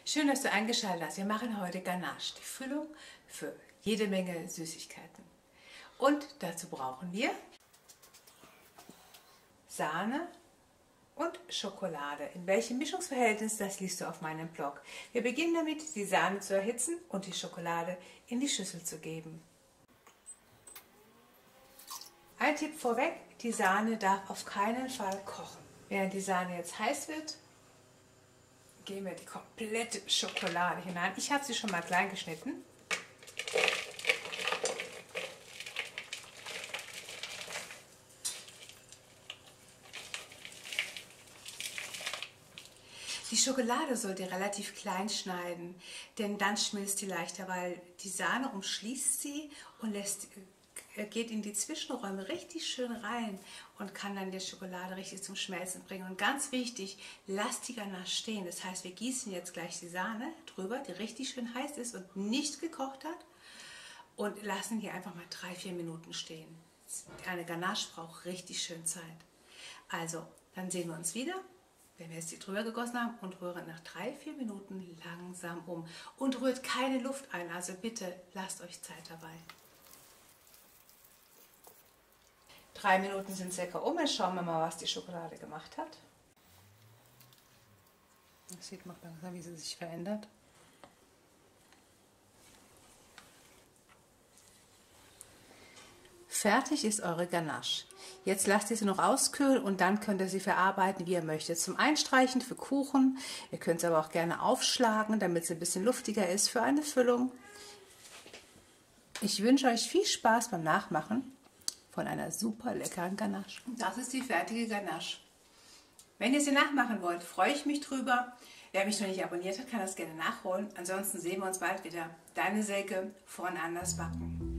Schön, dass du eingeschaltet hast. Wir machen heute Ganache, die Füllung für jede Menge Süßigkeiten. Und dazu brauchen wir Sahne und Schokolade. In welchem Mischungsverhältnis, das liest du auf meinem Blog. Wir beginnen damit, die Sahne zu erhitzen und die Schokolade in die Schüssel zu geben. Ein Tipp vorweg, die Sahne darf auf keinen Fall kochen. Während die Sahne jetzt heiß wird, geben wir die komplette Schokolade hinein. Ich habe sie schon mal klein geschnitten. Die Schokolade sollt ihr relativ klein schneiden, denn dann schmilzt die leichter, weil die Sahne umschließt sie und geht in die Zwischenräume richtig schön rein und kann dann die Schokolade richtig zum Schmelzen bringen. Und ganz wichtig, lasst die Ganache stehen. Das heißt, wir gießen jetzt gleich die Sahne drüber, die richtig schön heiß ist und nicht gekocht hat, und lassen die einfach mal 3-4 Minuten stehen. Eine Ganache braucht richtig schön Zeit. Also, dann sehen wir uns wieder, wenn wir jetzt die drüber gegossen haben, und rühren nach 3-4 Minuten langsam um. Und rührt keine Luft ein, also bitte lasst euch Zeit dabei. 3 Minuten sind circa um. Jetzt schauen wir mal, was die Schokolade gemacht hat. Das sieht man langsam, wie sie sich verändert. Fertig ist eure Ganache. Jetzt lasst ihr sie noch auskühlen und dann könnt ihr sie verarbeiten, wie ihr möchtet. Zum Einstreichen für Kuchen. Ihr könnt sie aber auch gerne aufschlagen, damit sie ein bisschen luftiger ist für eine Füllung. Ich wünsche euch viel Spaß beim Nachmachen von einer super leckeren Ganache. Das ist die fertige Ganache. Wenn ihr sie nachmachen wollt, freue ich mich drüber. Wer mich noch nicht abonniert hat, kann das gerne nachholen. Ansonsten sehen wir uns bald wieder. Deine Silke von Andersbacken.